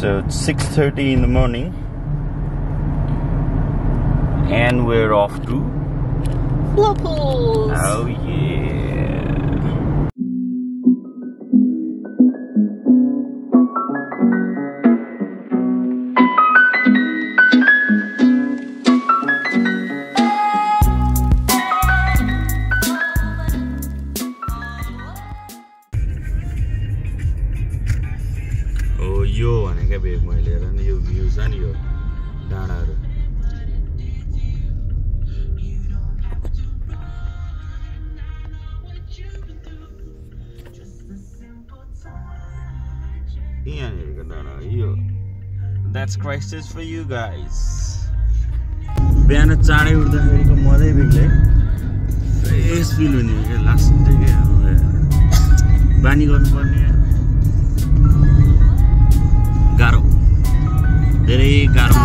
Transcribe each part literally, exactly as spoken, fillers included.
So it's six thirty in the morning and we're off to Locals. Oh yeah. Oh yo भनेको भेग मैले हेर नि यो view छ नि यो डाँडाहरु यहाँनिरको डाँडा यो That's Christchurch for you guys. बिहान चाँडै उठ्दाखेरिको मजै बेग्लै फ्रेस फिल हुने के लास्ट के बानी गर्नुपर्ने गाह्रो धेरै गाह्रो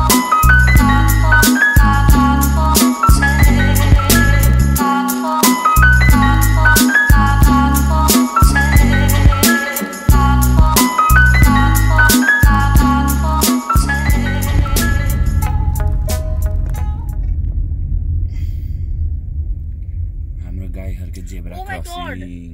हाम्रो गाईहरुको जेब्रा क्रसिङ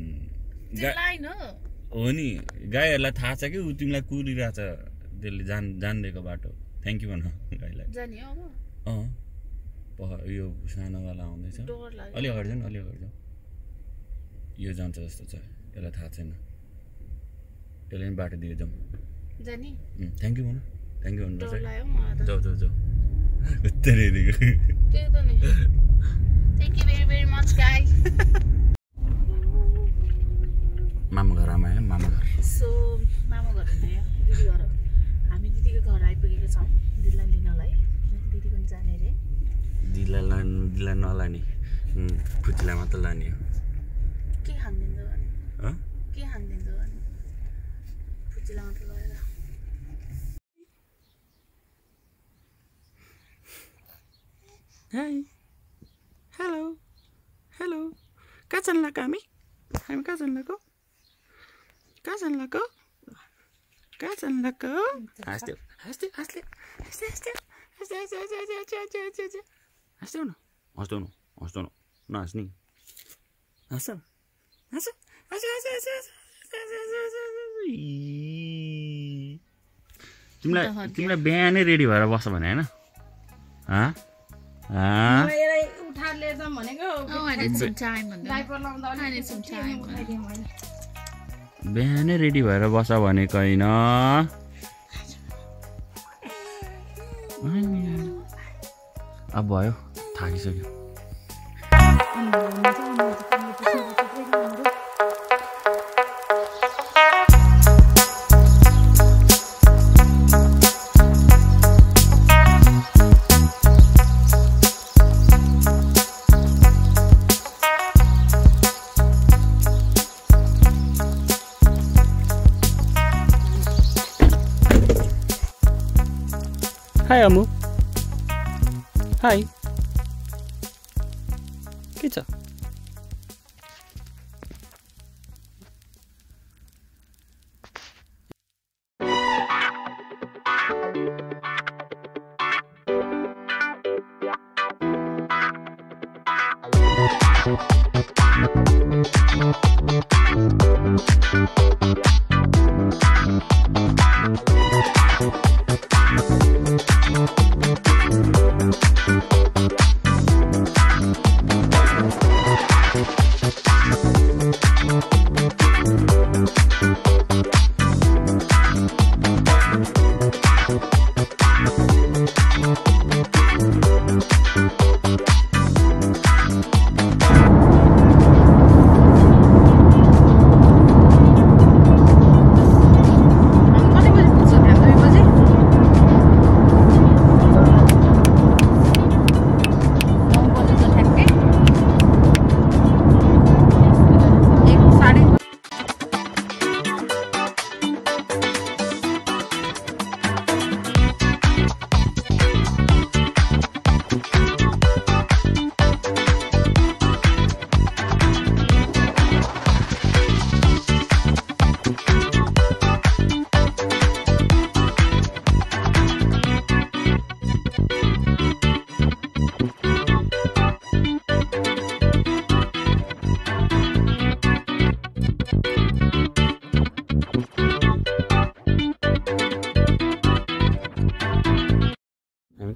हो नि गाईहरुलाई थाहा छ कि उ तिमीलाई कुरिरहेछ त्यसले जान जान्देको बाटो थ्यांक यू भन गाईलाई जानी अब अ पह यो सानोवाला आउँदैछ अलि अगाडि जाऊ अलि अगाडि जाऊ यो जान्छ जस्तो छ यसलाई थाहा छैन त्यसले नि बाटो दियो जाऊ जानी थ्यांक यू भन थ्यांक यू भन्नु पर्छ जाऊ जाऊ जाऊ उत्तरै दिएको त्यही त नि thank you very very much guys मामा घर आमा मामा घर सो मामा घर हैन दिदी घर हामी दिदीको घर आइपुगेको छौं दिदीलाई लिनलाई दिदीको जाने रे दिदीलाई लान दिदीलाई नलाने फुचिला मात्र लाने हो के खान्दिन्छ भने ह के खान्दिन्छ भने फुचिला मात्र लगेर हाय हेलो हेलो कहाँ जान लाग्यो हामी हामी कहाँ जान लाग्यो कहाँ जान लाग्यो कहाँ जान लाग्यो हाँस्दै हाँस्दै हाँस्दै हाँस्दै हाँस्दै हाँस्दै हाँस्दै हाँस्दै हाँस्दै हाँस्दै हाँस्दै न हाँस्दै न हाँस्दै न नहाँस्ने हाँस हाँस हाँस हाँस तिमीलाई तिमीलाई बिहानै रेडी भएर बस्छ भने हैन हाँ हाँ उठाएर लिएर जाम भनेको oh I need some time भन्दै डाइपर लाउँदा I need some time बिहानै रेडी भएर बस भनेको हैन अब भयो थाकिसक्यो Hi Amu. Hi. के छ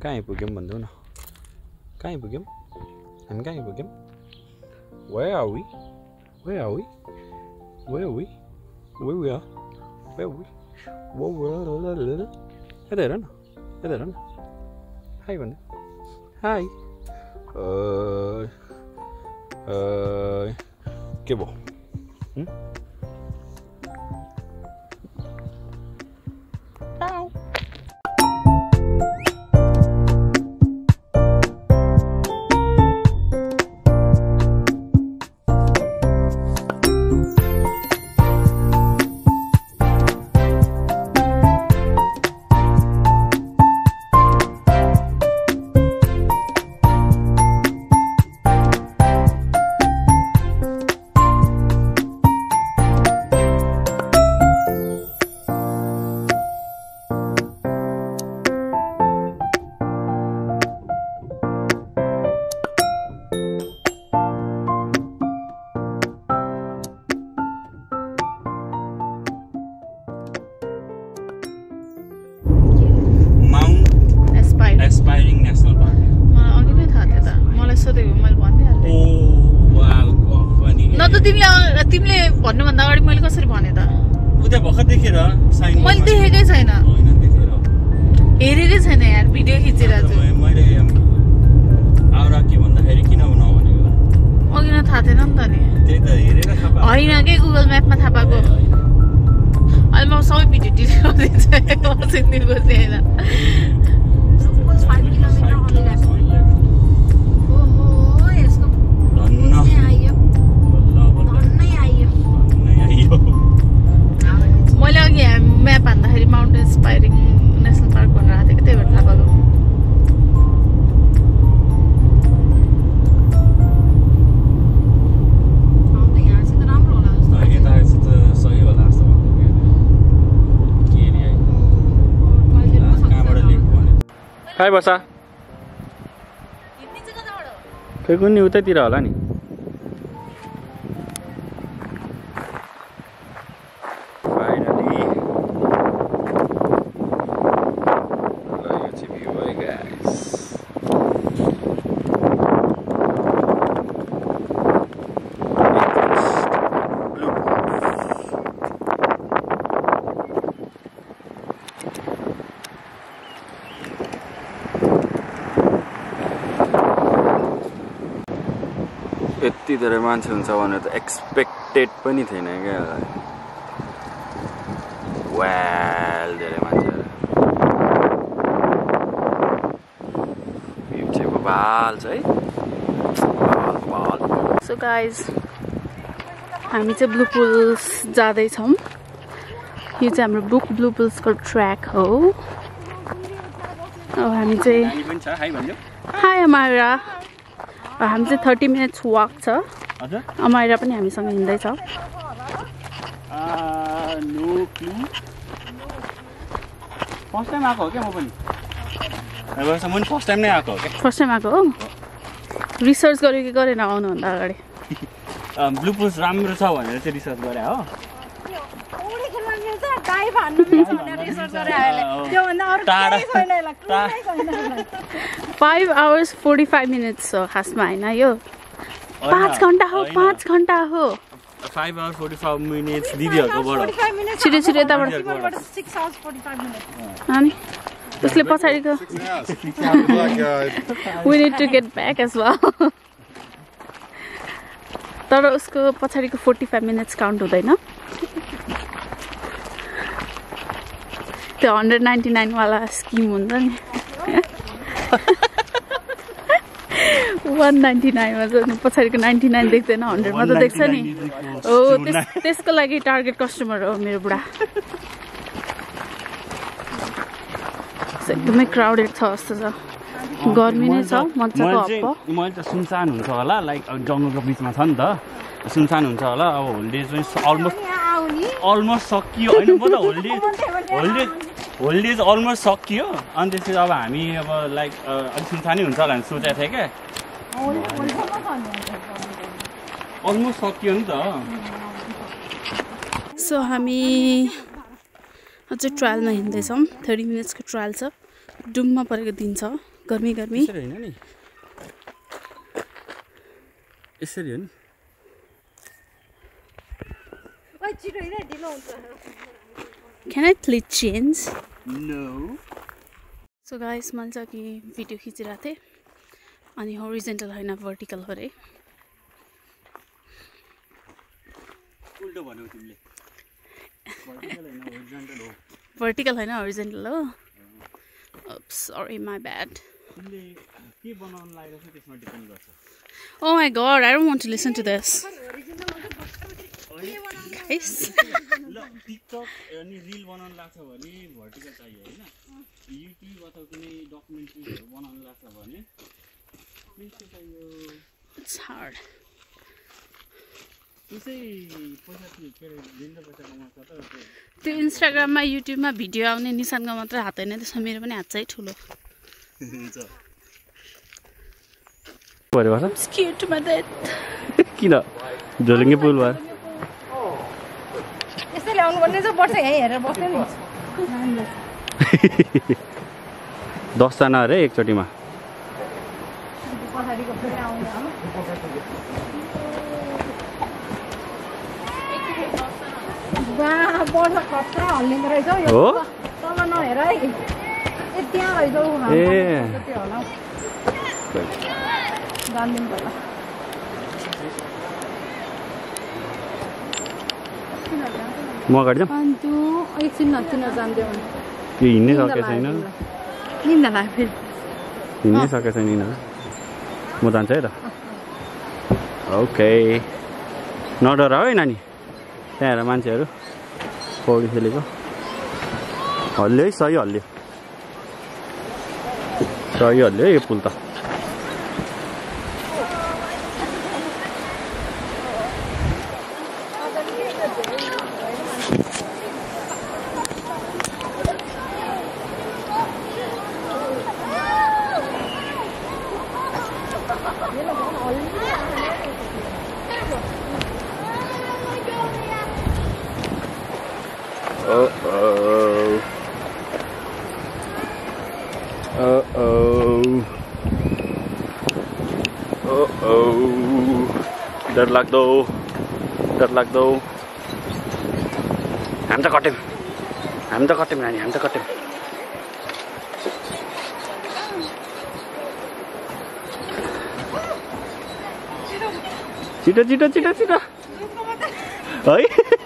कहाँ आइपुग्यौँ भन्दैौ न कहाँ आइपुग्यौँ हामी कहाँ आइपुग्यौँ Where are we? Where are we? Where are we? Where we are? Where are we? Whoa, whoa, यता हेर न यता हेर न हाई भन्नु हाई के भयो Aspiring National Park. मलाई अघि नै थाहा थियो त मलाई सोधेको मैले भनिदिइहाल्थेँ ओ वाउ फनी न त तिमीले तिमीले भन्नुभन्दा अगाडि मैले कसरी भने त उता भर्खर देखेर साइन मैले देखेकै छैन हैन देखेर हेरेकै छैन यार भिडियो खिचेर चाहिँ मैले आउरा के भन्दाखेरि किन नभनेको अघि नै थाहा थिएन नि त नि त्यही त हेरेर थाहा पाएको होइन के गुगल म्यापमा थाहा पाएको अहिले म सबै भिडियो डिलिट गरिदिन्छु सिक्दिनको चाहिँ होइन मैले अघि म्याप हान्दाखेरि माउन्टेन एस्पायरिङ नेसनल पार्क भनेर आएको थिएँ कि त्यही भएर थाहा पाएको हाई बसा खै कुनै उतैतिर होला नि यति धेरै मान्छे हुन्छ भनेर त एक्सपेक्टेड पनि थिएन क्या वेल धेरै मान्छेहरू भ्यू चाहिँ बबाल छ है बबाल सो गाइज हामी चाहिँ ब्लू पुल्स जाँदैछौँ यो चाहिँ हाम्रो बुक ब्लू पुल्सको ट्र्याक हो अब हामी चाहिँ हाई अमाइरा हामी चाहिँ थर्टी मिनट्स वाक छ अमाइरा पनि हामीसँग हिँड्दैछ फर्स्ट टाइम आएको हो क्या म पनि फर्स्ट टाइम नै आएको हो क्या फर्स्ट टाइम आएको हो रिसर्च गर्यो कि गरेन आउनुभन्दा अगाडि ब्लू पुल्स राम्रो छ भनेर चाहिँ रिसर्च गरे हो five hours forty five minutes हो खासमा होइन यो पाँच घन्टा हो पाँच घन्टा हो five hours forty five minutes दिदीहरूकोबाट छिटो छिटो यताबाट अनि उसले पछाडिको we need to get back as well तर उसको पछाडिको फोर्टी फाइभ मिनट्स काउन्ट हुँदैन त्यो हन्ड्रेड नाइन्टी नाइन वाला स्किम हुन्छ नि वान नाइन्टी नाइनमा चाहिँ पछाडिको नाइन्टी नाइन देख्दैन हन्ड्रेडमा त देख्छ नि हो त्यसको लागि टार्गेट कस्टमर हो मेरो बुढा एकदमै क्राउडेड छ जस्तो छ गर्मी नै छ मजाको हप्प मैले त सुनसान हुन्छ होला लाइक जङ्गलको बिचमा छ नि त सुनसान हुन्छ होला अब होलिडे चाहिँ अलमोस्ट अलमोस्ट सकियो होइन म त होलिडे होलिडे होलिडे चाहिँ अलमोस्ट सकियो अनि त्यसपछि अब हामी अब लाइक अलिक सुनसानै हुन्छ होला सोचेको थिएँ क्या अलमोस्ट सकियो नि त सो हामी अझै ट्रायलमा हिँड्दैछौँ थर्टी मिनट्सको ट्रायल छ डुममा परेको दिन छ गर्मी गर्मी यसरी हैन नि यसरी हो नि Can I please change? No. So guys, मैले चाहिँ कि भिडियो खिचिरहेको थिएँ अनि होरिजेन्टल होइन भर्टिकल हो रे उल्टो भन्यौ तिमीले भर्टिकल हैन होरिजेन्टल हो भर्टिकल होइन होरिजेन्टल हो Oops, sorry, my bad. तिमीले के बनाउन लागेको छ त्यसमा डिपेन्ड गर्छ Oh my god, I don't want to listen to this. Guys. ल टिकटक अनि रिल बनाउन लाग्छ भने भर्टिकल चाहियो हैन युट्युब अथवा कुनै डकुमेन्ट्रीहरु बनाउन लाग्छ भने प्रिन्ट चाहियो It's hard. त्यसै पैसा के दिन्छ पैसा कमाउँछ त त्यो इन्स्टाग्राममा युट्युबमा भिडियो आउने निशानको मात्र हात हैन त्यसमा मेरो पनि हात चाहिँ ठुलो हुन्छ परे भन्छ स्केयर टु माय डेथ किन झोलुङ्गे पुल भयो यसले ल्याउनु पर्ने चाहिँ बस्छ यही हेरेर बस्दैन नि दस जना अरे एकचोटीमा पछाडिको फेरि आउने बा बढ्छ खतरा हल्लिँदो रहेछ हौ यो तल नहेर है ए त्यहाँ रहेछ हौ ए त्यो होला जान्दिन होला म अगाडि जाऊँ अनि त्यो एकछिन नचिन जान्थ्यो भने यो हिँड्नै सकेको छैन निन्द लाग्यो फेरि हिँड्नै सकेको छैन नि म जान्छु है त ओके नडर है नानी त्यहाँ हेर मान्छेहरू पौडी खेलेको हल्लियो है सही हल्लियो सही हल्लियो है यो पुल त Uh-oh. Uh-oh. Uh-oh. डर लाग्दो डर लाग्दो हामी त कट्यौँ हामी त कट्यौँ नानी हामी त कट्यौँ छिटो छिटो छिटो छिटो है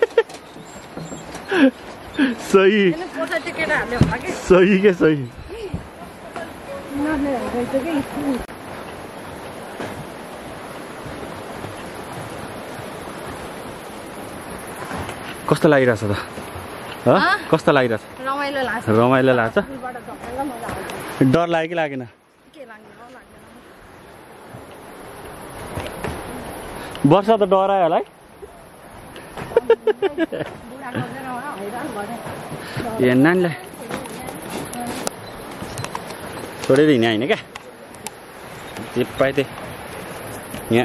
सही सही के सही कस्तो लागिरहेछ त कस्तो लागिरहेछ रमाइलो लाग्छ रमाइलो लाग्छ डर लाग्यो कि लागेन वर्षा त डरायो होला है ए नानीलाई छोडेर हिँड्ने होइन क्या जे पाए त्यही यहाँ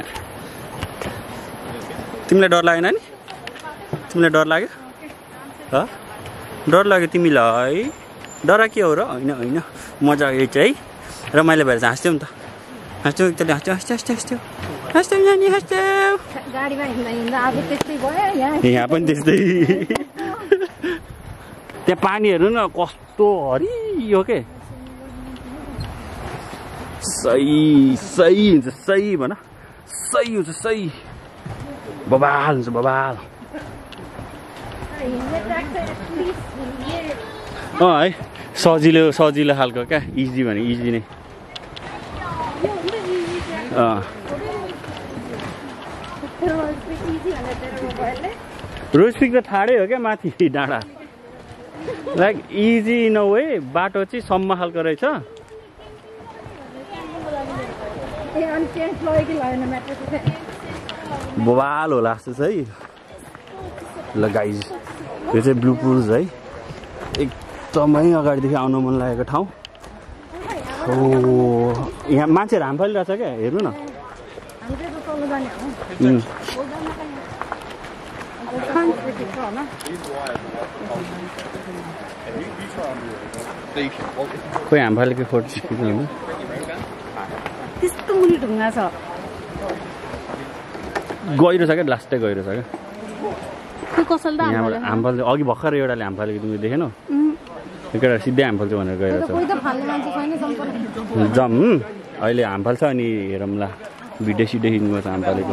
तिमीलाई डर लागेन नि तिमीलाई डर लाग्यो डर लाग्यो तिमीलाई डर के हो र होइन होइन मजा यही चाहिँ रमाइलो भएर चाहिँ हाँस्थ्यौ नि त हाँस्थ्यौ एकचोटि हाँस्थ्यौ हाँस्थ्यौ हाँस्थ्यौ हाँस्थ्यौ नानी हाँस्थ्यौ गाडीमा हिँड्दा हिँड्दा अब त्यस्तै भयो यहाँ यहाँ पनि त्यस्तै त्यहाँ पानी हेर्नु न कस्तो हरियो के सही सही हुन्छ सही भन सही हुन्छ सही बबाल हुन्छ बबाल अँ है सजिलो सजिलो खालको क्या इजी भने इजी नै अँ रोज पिक त ठाडै हो क्या माथि डाँडा like easy in a way बाटो चाहिँ सम्म खालको रहेछ बवाल होला जस्तो छ है ल गाइज यो चाहिँ ब्लु पुल्स है एकदमै अगाडिदेखि आउनु मन लागेको ठाउँ हो यहाँ मान्छेहरू हाम फैलिरहेछ क्या हेर्नु न खोइ हाम फालेको फोटो त्यस्तो मुनि ढुङ्गा छ गहिरो छ क्या लास्टै गहिरो छ क्या त्यो कसले त यहाँबाट हामफाल अघि भर्खर एउटाले हामफालेको तिमीले देखेनौ एकवटा सिधै हामफाल चाहिँ भनेर गएर छ कोही त फाल्ने मान्छे छैन सम्पर्क जम अहिले हामफाल छ अनि हेरौँला भिडियो सिडियो खिच्नु छ हामफालेको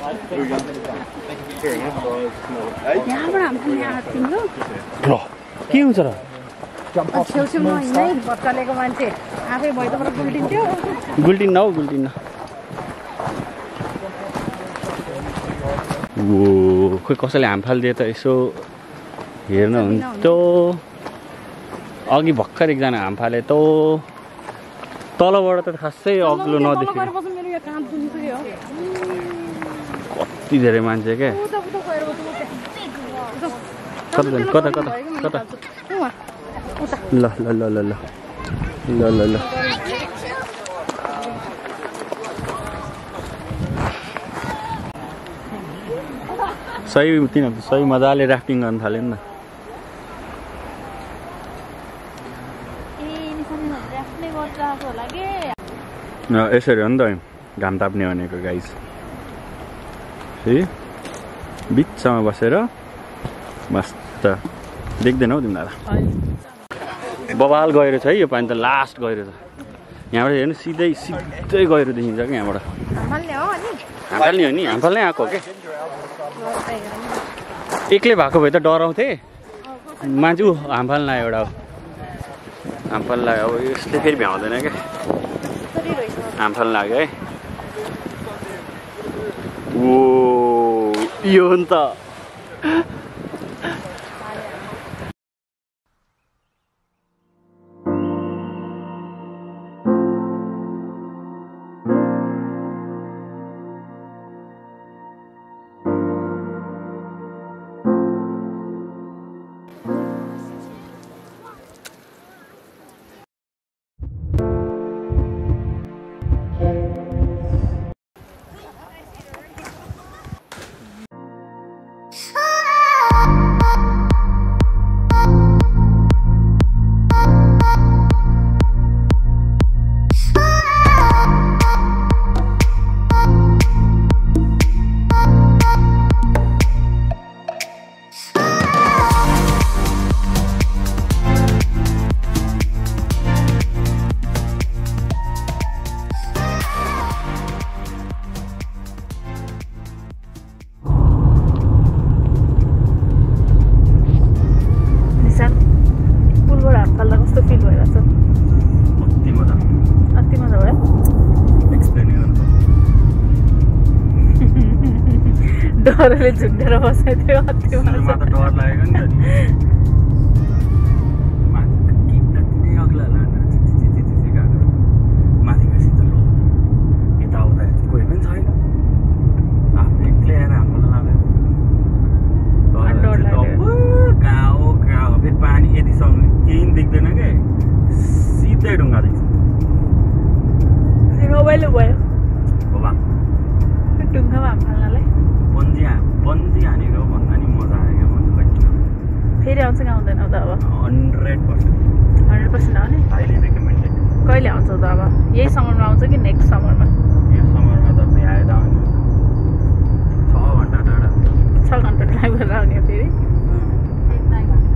यहाँबाट हामफाल यहाँ तिम्रो ल के हुन्छ र छेउछेउमा हिँड्दै बच्चालेको मान्छे आफै भैँतबाट गुल्टिन्थ्यो गुल्टिन न हौ गुल्टिन न ओ खोइ कसैले हामफाल दिए त यसो हेर्न हुन्थ्यो अघि भर्खर एकजना हामफाले त तलबाट त खासै अग्लो नदेखेको कति धेरै मान्छे क्या कता जाने कता कता कता ल ल ल ल ल ल ल ल सही तिनीहरू सही मजाले राफ्टिङ गर्न थाल्यो नि त यसरी हो नि त घाम ताप्ने भनेको गाइस है बिचमा बसेर मस्त देख्दैन हौ तिमीलाई बबाल गहिरो छ है यो पानी त लास्ट गहिरो छ यहाँबाट हेर्नु सिधै सिधै गहिरो देखिन्छ क्या यहाँबाट हामफाल नि हो नि हामफाल नै आएको हो क्या एक्लै भएको भए त डराउँथे मान्छे ऊ हामफाल लाग्यो एउटा हामफाल लाग्यो अब यसले फेरि भ्याउँदैन क्या हामफाल लाग्यो है ओ यो हो नि त डरले झुक्डेर बसेको थियो अति मजा त डर लागेको नि त माथि कति नै अग्ला माथि गएपछि त लो यताउता कोही पनि छैन आफू एक्लै आएर हाम्रो लाग्यो कहाँ हो कहाँ हो फेरि पानी यतिसम्म केही पनि देख्दैन क्या सिधै ढुङ्गा देख्छ रमाइलो भयो बाबा ढुङ्गामा हाम फाल्नलाई बन्जी बन्जी हानेको भन्दा नि मजा आयो क्या भन्नु फेरि आउँछ कि आउँदैन त अब हन्ड्रेड पर्सेन्ट हन्ड्रेड पर्सेन्ट आउने हाइली रेकमेन्डेड कहिले आउँछ त अब यही समरमा आउँछ कि नेक्स्ट समरमा यो समरमा त भ्याएर आउने छ घन्टा टाढा छ घन्टा ड्राइभ गरेर आउने फेरि